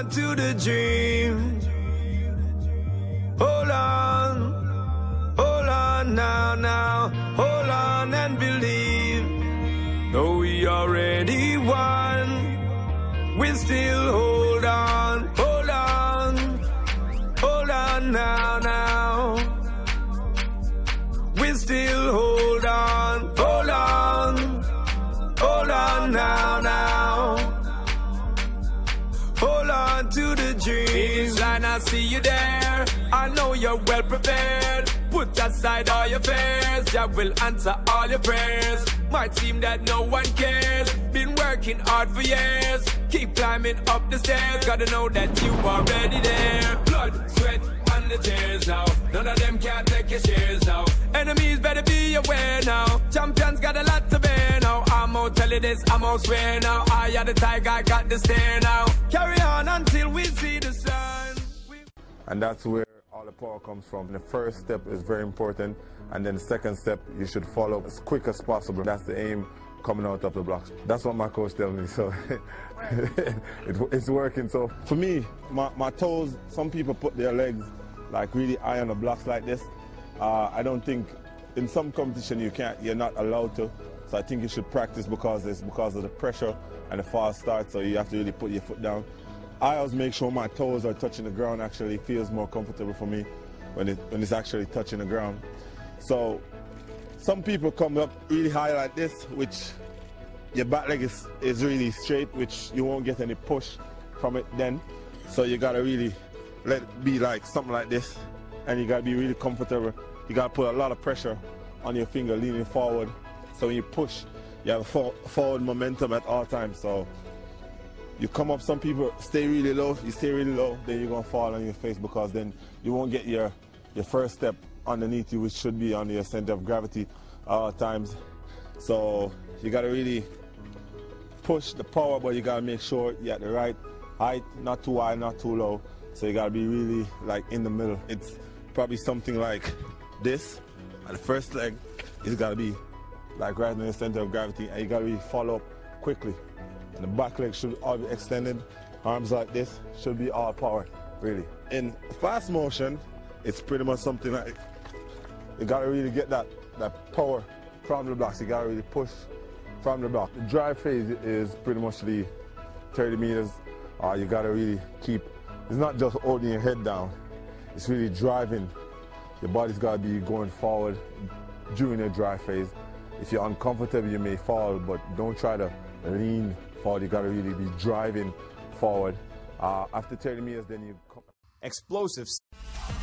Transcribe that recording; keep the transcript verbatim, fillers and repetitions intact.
on to the dream. Hold on, hold on now, now. Hold on and believe. Though we already won, we still hold on, hold on, hold on now, now. We still hold on, hold on, hold on now, now. Hold on to the dreams. And I see you there. I know you're well prepared. Put aside all your fears. Jah will answer all your prayers. Might seem that no one cares. Been working hard for years. Keep climbing up the stairs. Gotta know that you are already there. Blood, sweat, and the tears now. None of them can take your shares now. Enemies better be aware now. Champions got a lot to bear now. I'm out tell you this, I'm out swear now. I am the tiger, I got the stare now. Carry on until we see the sun. We and that's where all the power comes from. The first step is very important, and then the second step you should follow as quick as possible. That's the aim coming out of the blocks. That's what my coach tells me, so it, it's working. So for me, my, my toes, some people put their legs like really high on the blocks like this. Uh, I don't think in some competition you can't, you're not allowed to. So I think you should practice because it's because of the pressure and the fast start, so you have to really put your foot down. I always make sure my toes are touching the ground. Actually, it feels more comfortable for me when, it, when it's actually touching the ground. So some people come up really high like this, which your back leg is, is really straight, which you won't get any push from it then. So you gotta really let it be like something like this, and you gotta be really comfortable. You gotta put a lot of pressure on your finger leaning forward. So when you push, you have a for forward momentum at all times. So you come up, some people stay really low, you stay really low, then you're gonna fall on your face because then you won't get your, your first step underneath you, which should be on your center of gravity at all times. So you gotta really push the power, but you gotta make sure you're at the right height, not too high, not too low. So you gotta be really like in the middle. It's probably something like this. And the first leg is gotta be like right in the center of gravity, and you gotta really follow up quickly. And the back leg should all be extended. Arms like this should be all power, really. In fast motion, it's pretty much something like you gotta really get that that power from the blocks. You gotta really push from the block. The drive phase is pretty much the thirty meters. Uh, you gotta really keep. It's not just holding your head down. It's really driving. Your body's gotta be going forward during the drive phase. If you're uncomfortable, you may fall, but don't try to lean forward. You gotta really be driving forward. Uh, after thirty meters, then you come. Explosives.